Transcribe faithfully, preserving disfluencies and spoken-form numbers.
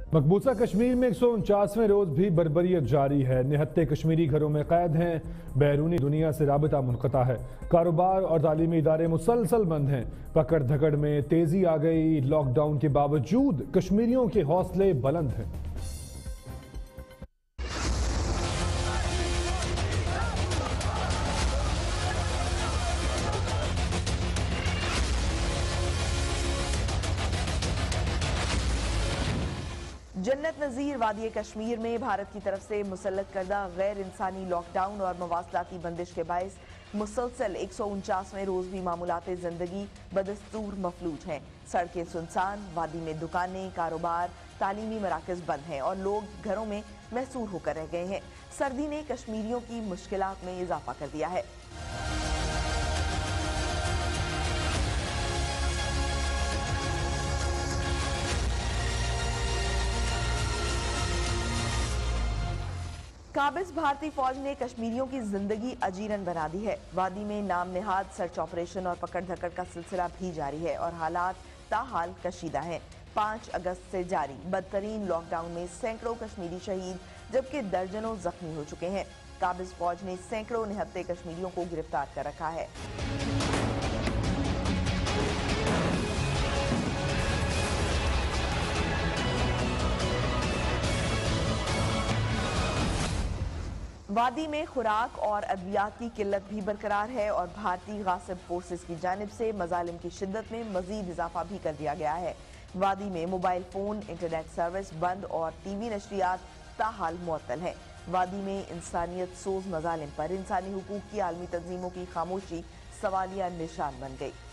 मकबूजा कश्मीर में एक सौ उनचासवें रोज भी बर्बरियत जारी है। निहत्ते कश्मीरी घरों में कैद हैं, बैरूनी दुनिया से राबता मुनक़ता है, कारोबार और तालीमी इदारे मुसलसल बंद हैं। पकड़ धकड़ में तेजी आ गई। लॉकडाउन के बावजूद कश्मीरियों के हौसले बुलंद हैं। जन्नत नज़ीर वादी कश्मीर में भारत की तरफ से मुसल्लत करदा गैर इंसानी लॉकडाउन और मवासलाती बंदिश के बायस मुसलसल एक सौ उनचासवें रोज भी मामूलात जिंदगी बदस्तूर मफलूज हैं। सड़कें सुनसान, वादी में दुकानें, कारोबार, तालीमी मराकज बंद हैं और लोग घरों में महसूर होकर रह गए हैं। सर्दी ने कश्मीरियों की मुश्किलात में इजाफा कर दिया है। काबिज भारतीय फौज ने कश्मीरियों की जिंदगी अजीरन बना दी है। वादी में नाम नेहाद सर्च ऑपरेशन और पकड़ धकड़ का सिलसिला भी जारी है और हालात ताहाल कशीदा हैं। पाँच अगस्त से जारी बदतरीन लॉकडाउन में सैकड़ों कश्मीरी शहीद जबकि दर्जनों जख्मी हो चुके हैं। काबिज फौज ने सैकड़ों निहत्ते कश्मीरियों को गिरफ्तार कर रखा है। वादी में खुराक और अद्वियात की किल्लत भी बरकरार है और भारतीय गासिब फोर्सेस की जानिब से मजालिम की शिद्दत में मजीद इजाफा भी कर दिया गया है। वादी में मोबाइल फोन, इंटरनेट सर्विस बंद और टीवी नशरियात ताहाल मुअत्तल है। वादी में इंसानियत सोज मजालिम पर इंसानी हुकूक की आलमी तंजीमों की खामोशी सवालिया निशान बन गई।